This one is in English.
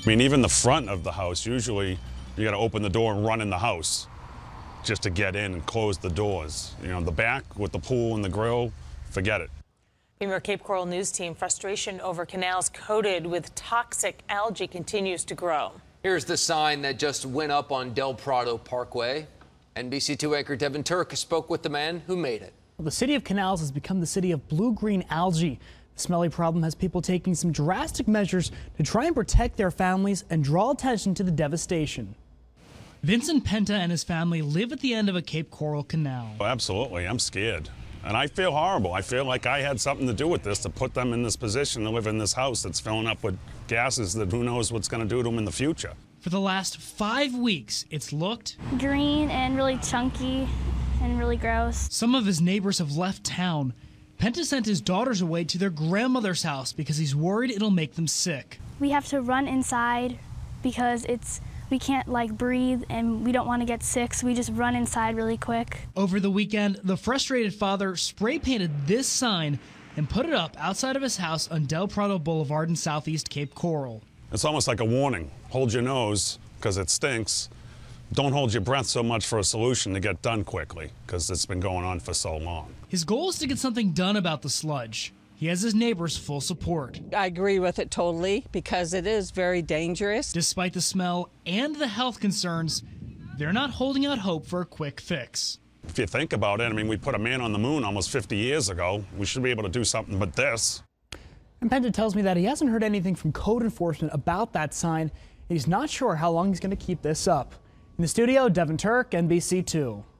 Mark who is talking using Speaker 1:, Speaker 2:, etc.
Speaker 1: I mean, even the front of the house, usually you got to open the door and run in the house just to get in and close the doors. You know, the back with the pool and the grill, forget it.
Speaker 2: Premier Cape Coral News team, frustration over canals coated with toxic algae continues to grow.
Speaker 3: Here's the sign that just went up on Del Prado Parkway. NBC2 anchor Devin Turk spoke with the man who made it.
Speaker 4: Well, the city of Canals has become the city of blue-green algae. The smelly problem has people taking some drastic measures to try and protect their families and draw attention to the devastation. Vincent Penta and his family live at the end of a Cape Coral canal.
Speaker 1: Oh, absolutely, I'm scared. And I feel horrible. I feel like I had something to do with this, to put them in this position to live in this house that's filling up with gases that who knows what's going to do to them in the future.
Speaker 4: For the last 5 weeks, it's looked
Speaker 5: green and really chunky and really gross.
Speaker 4: Some of his neighbors have left town. Penta sent his daughters away to their grandmother's house because he's worried it'll make them sick.
Speaker 5: We have to run inside because we can't breathe and we don't want to get sick, so we just run inside really quick.
Speaker 4: Over the weekend, the frustrated father spray painted this sign and put it up outside of his house on Del Prado Boulevard in southeast Cape Coral.
Speaker 1: It's almost like a warning. Hold your nose because it stinks. Don't hold your breath so much for a solution to get done quickly because it's been going on for so long.
Speaker 4: His goal is to get something done about the sludge. He has his neighbors' full support.
Speaker 6: I agree with it totally because it is very dangerous.
Speaker 4: Despite the smell and the health concerns, they're not holding out hope for a quick fix.
Speaker 1: If you think about it, I mean, we put a man on the moon almost 50 years ago. We should be able to do something but this.
Speaker 4: And Penta tells me that he hasn't heard anything from code enforcement about that sign, and he's not sure how long he's going to keep this up. In the studio, Devin Turk, NBC2.